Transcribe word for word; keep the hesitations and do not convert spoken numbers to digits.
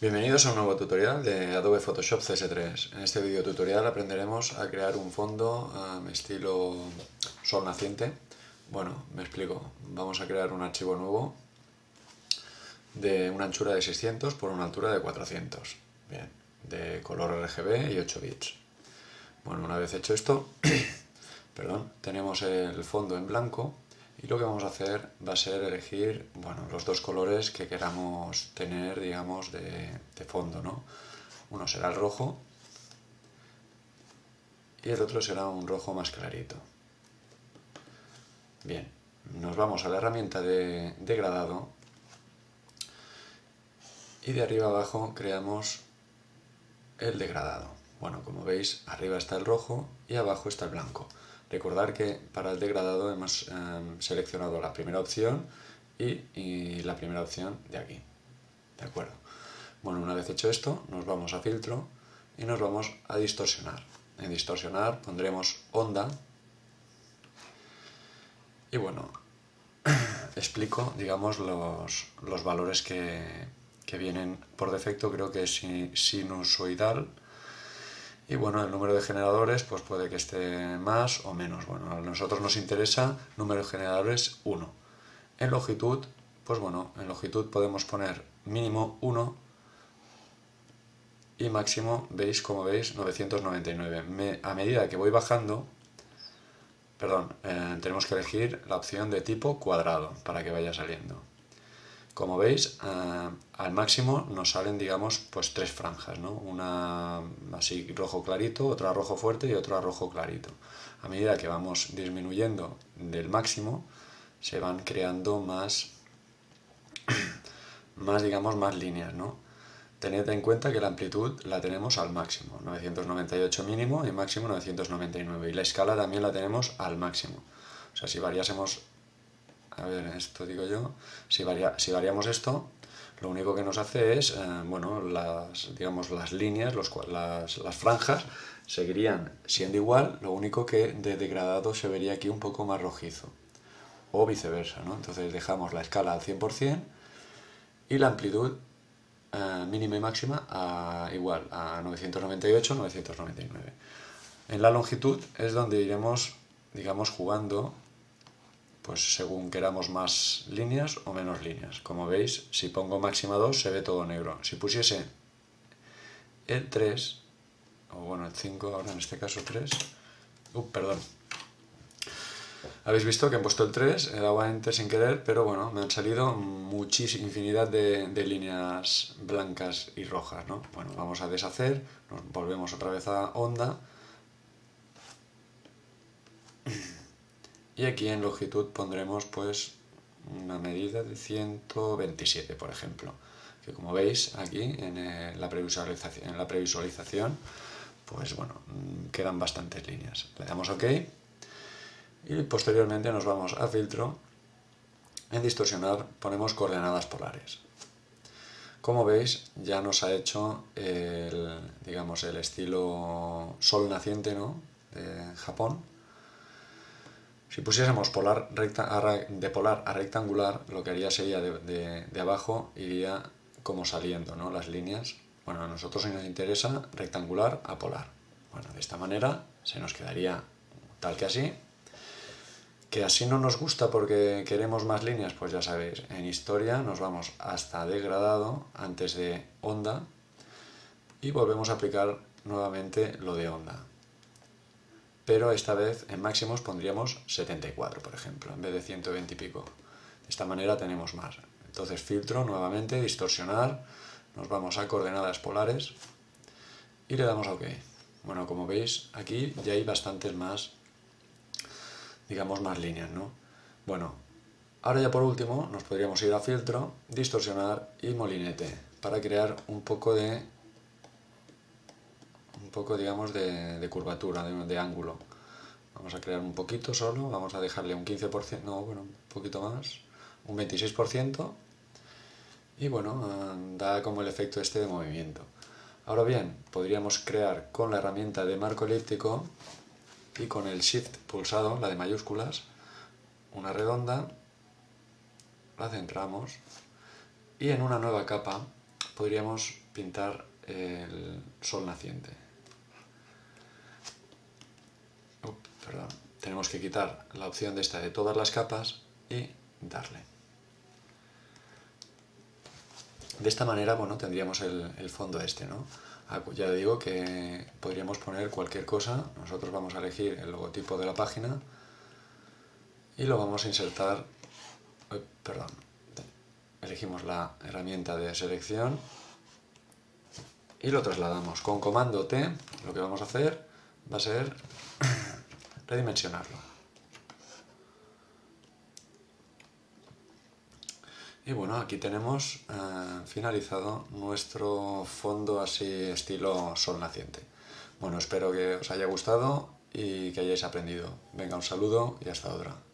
Bienvenidos a un nuevo tutorial de Adobe Photoshop C S tres. En este video tutorial aprenderemos a crear un fondo um, estilo sol naciente. Bueno, me explico. Vamos a crear un archivo nuevo de una anchura de seiscientos por una altura de cuatrocientos. Bien, de color R G B y ocho bits. Bueno, una vez hecho esto, perdón, tenemos el fondo en blanco. Y lo que vamos a hacer va a ser elegir, bueno, los dos colores que queramos tener, digamos, de, de fondo, ¿no? Uno será el rojo y el otro será un rojo más clarito. Bien, nos vamos a la herramienta de degradado y de arriba abajo creamos el degradado. Bueno, como veis, arriba está el rojo y abajo está el blanco. Recordar que para el degradado hemos eh, seleccionado la primera opción y, y la primera opción de aquí. ¿De acuerdo? Bueno, una vez hecho esto, nos vamos a filtro y nos vamos a distorsionar. En distorsionar pondremos onda y bueno, explico, digamos, los, los valores que, que vienen por defecto. Creo que es sinusoidal. Y bueno, el número de generadores pues puede que esté más o menos. Bueno, a nosotros nos interesa número de generadores uno. En longitud, pues bueno, en longitud podemos poner mínimo uno y máximo, veis, como veis, novecientos noventa y nueve. Me, a medida que voy bajando, perdón, eh, tenemos que elegir la opción de tipo cuadrado para que vaya saliendo. Como veis, eh, al máximo nos salen, digamos, pues tres franjas, ¿no? Una así rojo clarito, otra rojo fuerte y otra rojo clarito. A medida que vamos disminuyendo del máximo, se van creando más, más digamos, más líneas, ¿no? Tened en cuenta que la amplitud la tenemos al máximo, novecientos noventa y ocho mínimo y máximo novecientos noventa y nueve. Y la escala también la tenemos al máximo. O sea, si variásemos... A ver, esto digo yo, si, varia, si variamos esto, lo único que nos hace es, eh, bueno, las, digamos, las líneas, los, las, las franjas seguirían siendo igual, lo único que de degradado se vería aquí un poco más rojizo, o viceversa, ¿no? Entonces dejamos la escala al cien por cien y la amplitud eh, mínima y máxima a, igual, a novecientos noventa y ocho, novecientos noventa y nueve. En la longitud es donde iremos, digamos, jugando pues según queramos más líneas o menos líneas. Como veis, si pongo máxima dos se ve todo negro. Si pusiese el tres, o bueno, el cinco, ahora en este caso tres, uh, perdón. Habéis visto que he puesto el tres, he dado a enter sin querer, pero bueno, me han salido muchísima infinidad de, de líneas blancas y rojas, ¿no? Bueno, vamos a deshacer, nos volvemos otra vez a onda. Y aquí en longitud pondremos pues una medida de ciento veintisiete, por ejemplo. Que como veis aquí en la previsualización, en la previsualización pues bueno, quedan bastantes líneas. Le damos OK y posteriormente nos vamos a filtro. En distorsionar ponemos coordenadas polares. Como veis ya nos ha hecho el, digamos, el estilo sol naciente, ¿no?, de Japón. Si pusiésemos polar recta, de polar a rectangular, lo que haría sería de, de, de abajo, iría como saliendo, ¿no?, las líneas. Bueno, a nosotros nos interesa rectangular a polar. Bueno, de esta manera se nos quedaría tal que así. Que así no nos gusta porque queremos más líneas, pues ya sabéis, en historia nos vamos hasta degradado, antes de onda, y volvemos a aplicar nuevamente lo de onda. Pero esta vez en máximos pondríamos setenta y cuatro, por ejemplo, en vez de ciento veinte y pico. De esta manera tenemos más. Entonces filtro, nuevamente, distorsionar, nos vamos a coordenadas polares y le damos a OK. Bueno, como veis, aquí ya hay bastantes más, digamos, más líneas, ¿no? Bueno, ahora ya por último nos podríamos ir a filtro, distorsionar y molinete para crear un poco de... un poco, digamos, de, de curvatura, de, de ángulo. Vamos a crear un poquito solo, vamos a dejarle un quince por ciento, no, bueno, un poquito más, un veintiséis por ciento, y bueno, da como el efecto este de movimiento. Ahora bien, podríamos crear con la herramienta de marco elíptico y con el Shift pulsado, la de mayúsculas, una redonda, la centramos, y en una nueva capa podríamos pintar el sol naciente. Uh, perdón. Tenemos que quitar la opción de esta de todas las capas y darle. De esta manera, bueno, tendríamos el, el fondo este, ¿no? Ya digo que podríamos poner cualquier cosa. Nosotros vamos a elegir el logotipo de la página y lo vamos a insertar, eh, perdón, elegimos la herramienta de selección y lo trasladamos. Con comando T lo que vamos a hacer va a ser redimensionarlo. Y bueno, aquí tenemos eh, finalizado nuestro fondo así estilo sol naciente. Bueno, espero que os haya gustado y que hayáis aprendido. Venga, un saludo y hasta otra.